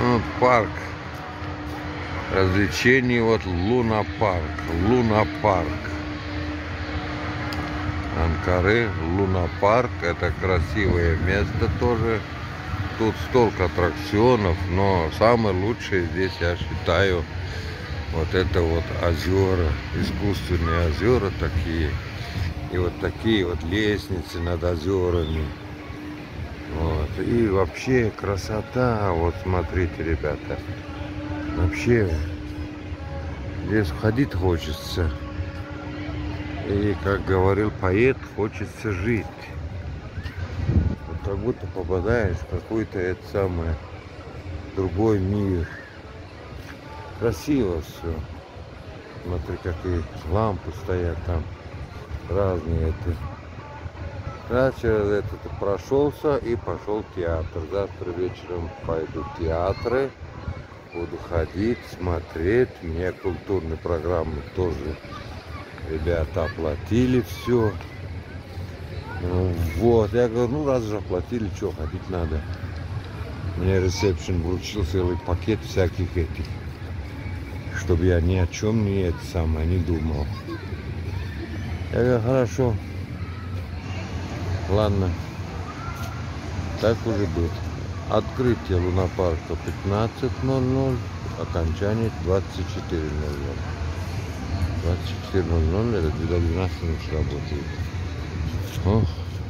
Вот парк развлечений, вот Луна-парк. Луна-парк. Анкары, Луна-парк. Это красивое место тоже. Тут столько аттракционов, но самое лучшее здесь, я считаю, вот это вот озера, искусственные озера такие. И вот такие вот лестницы над озерами. Вот. И вообще красота, вот смотрите, ребята. Вообще здесь ходить хочется. И, как говорил поэт, хочется жить. Вот как будто попадаешь в какой-то это самое другой мир. Красиво все. Смотри, какие лампы стоят там. Разные это. Я через это прошелся и пошел в театр. Завтра вечером пойду в театры. Буду ходить, смотреть. Мне культурные программы тоже ребята оплатили все. Ну, вот, я говорю, ну раз же оплатили, что, ходить надо. Мне ресепшн вручил целый пакет всяких этих, чтобы я ни о чем не это самое не думал. Я говорю, хорошо. Ладно. Так уже будет. Открытие Луна-парка 15:00, окончание 24:00. 24:00 это до 12 ночи работает. О,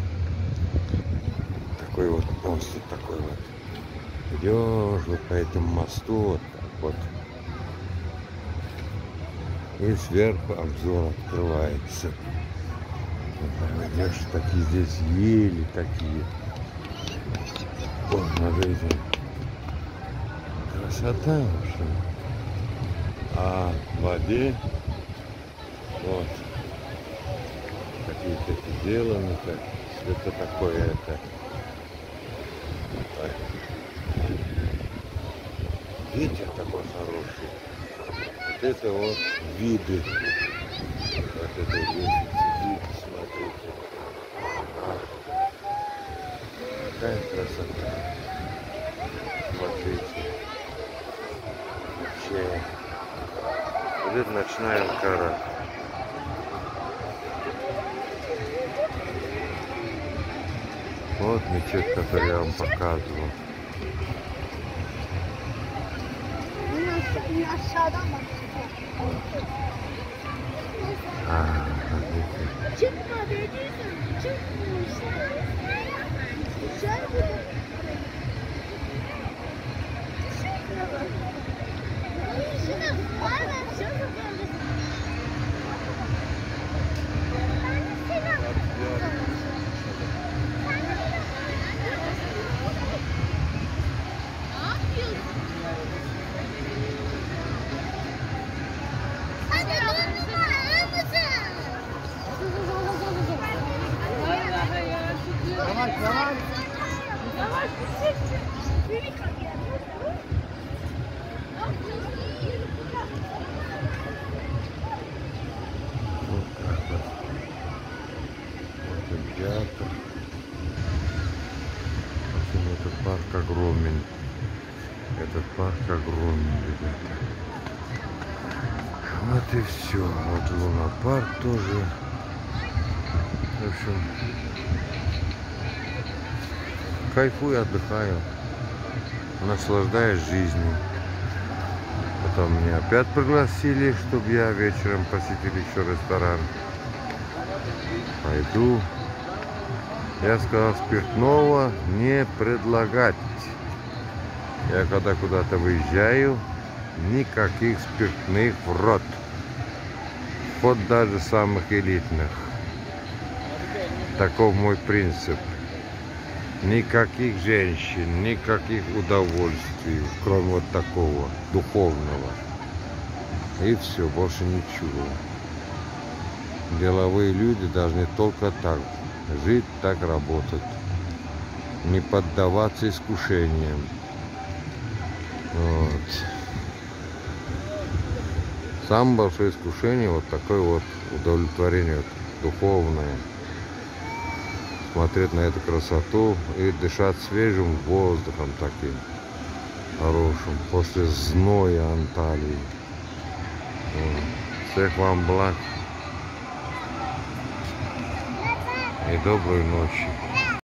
такой вот мост, такой вот. Идешь вот по этому мосту, вот так вот. И сверху обзор открывается. Вот, идешь, такие здесь ели такие. О, смотрите. Красота вообще. А в воде вот какие-то это сделаны, так, это такое это. Так. Ветер такой хороший. Вот это вот виды. Вот это виды, смотрите. Какая красота. Смотрите. Вообще. Вот это ночная Анкара. Вот мечеть, которую я вам показывал. Этот парк огромен. Этот парк огромен, ребята. Вот и все. Вот Луна-парк тоже. В общем, кайфую, отдыхаю. Наслаждаюсь жизнью. Потом меня опять пригласили, чтобы я вечером посетил еще ресторан. Пойду. Я сказал, спиртного не предлагать. Я когда куда-то выезжаю, никаких спиртных в рот. Вот даже самых элитных. Таков мой принцип. Никаких женщин, никаких удовольствий, кроме вот такого духовного. И все, больше ничего. Деловые люди должны только так жить, так работать. Не поддаваться искушениям. Вот. Самое большое искушение вот такое вот удовлетворение вот, духовное. Смотреть на эту красоту и дышать свежим воздухом таким. хорошем, после зноя Анталии. Всех вам благ и доброй ночи.